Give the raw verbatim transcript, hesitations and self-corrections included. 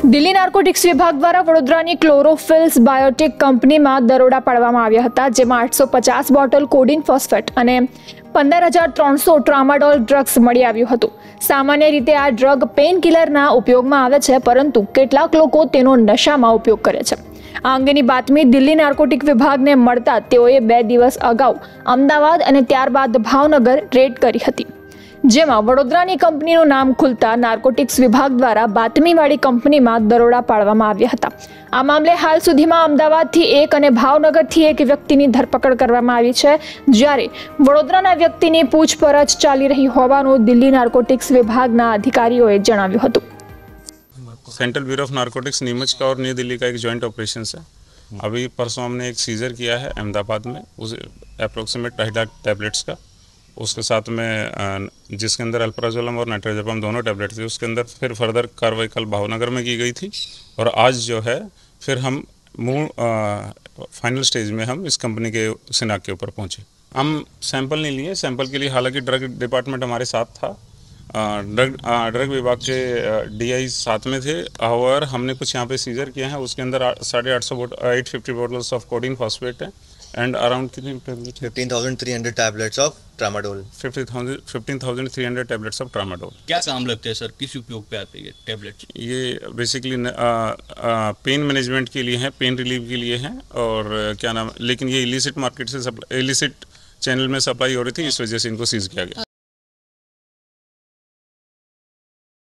Delhi narcotics વિભાગ દ્વારા વડોદરાની ક્લોરોફિલ્સ બાયોટેક કંપનીમાં દરોડા પાડવામાં આવ્યા હતા, જેમાં આઠસો પચાસ બોટલ કોડિન ફોસ્ફેટ અને પંદર હજાર ત્રણસો ટ્રામાડોલ ડ્રગ્સ મળી આવ્યું હતું. સામાન્ય રીતે આ ડ્રગ પેઇન કિલરના ઉપયોગમાં આવે છે, પરંતુ કેટલાક લોકો તેનો નશામાં ઉપયોગ કરે છે. આ અંગેની બાતમી દિલ્હી નાર્કોટિક વિભાગને મળતા તેઓએ બે દિવસ અગાઉ અમદાવાદ અને ત્યારબાદ ભાવનગર રેડ કરી હતી, જેમાં વડોદરાની કંપનીનું નામ ખુલતા નાર્કોટિક્સ વિભાગ દ્વારા બાતમીવાળી કંપનીમાં દરોડા પાડવામાં આવ્યા હતા. આ મામલે હાલ સુધીમાં અમદાવાદથી એક અને ભાવનગરથી એક વ્યક્તિની ધરપકડ કરવામાં આવી છે, જ્યારે વડોદરાના વ્યક્તિની પૂછપરછ ચાલી રહી હોવાનું દિલ્હી નાર્કોટિક્સ વિભાગના અધિકારીઓએ જણાવ્યું હતું. Central bureau of narcotics Neemuch का और न्यू दिल्ली का एक जॉइंट ऑपरेशन है. अभी परसों हमने एक सीजर किया है अहमदाबाद में, उस अप्रोक्सीमेट ढाई लाख टैबलेट्स का. उसके साथ में जिसके अंदर अल्प्राजोलम और नाइट्रोजोपम दोनों टैबलेट थे, उसके अंदर फिर फर्दर कार्रवाई कल भावनगर में की गई थी. और आज जो है फिर हम मूल फाइनल स्टेज में हम इस कंपनी के सिनाक के ऊपर पहुँचे. हम सैंपल नहीं लिए. सैंपल के लिए हालांकि ड्रग डिपार्टमेंट हमारे साथ था, ड्रग ड्रग विभाग के डीआई साथ में थे. और हमने कुछ यहाँ पे सीजर किया है. उसके अंदर साढ़े आठ सौ eight fifty bottles of codeine phosphate है एंड अराउंड कितनी fifteen thousand three hundred tablets of tramadol fifteen thousand three hundred tablets of tramadol. क्या काम लगते हैं सर, किस उपयोग पे आते हैं ये टैबलेट्स? ये बेसिकली पेन मैनेजमेंट के लिए है, पेन रिलीफ के लिए है. और क्या नाम, लेकिन ये इलिसिट मार्केट से सप्लाई, इलिसिट चैनल में सप्लाई हो रही थी, इस वजह से इनको सीज किया गया.